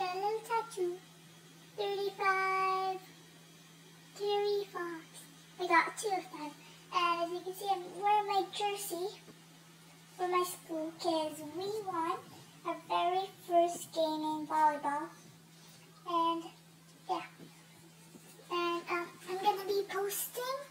got a little tattoo. 35 Terry Fox. I got 2 of them. And as you can see, I'm wearing my jersey for my school because we won our very first game in volleyball. And yeah. And I'm going to be posting